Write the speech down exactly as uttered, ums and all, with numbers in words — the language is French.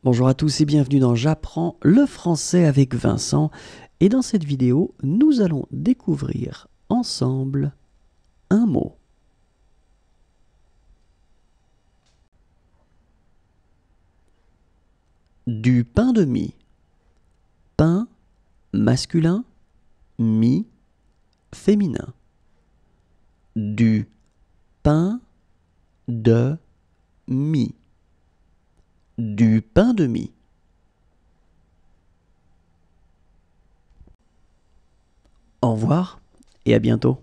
Bonjour à tous et bienvenue dans J'apprends le français avec Vincent. Et dans cette vidéo, nous allons découvrir ensemble un mot. Du pain de mie. Pain masculin, mie féminin. Du pain de mie. Du pain de mie. Au revoir et à bientôt.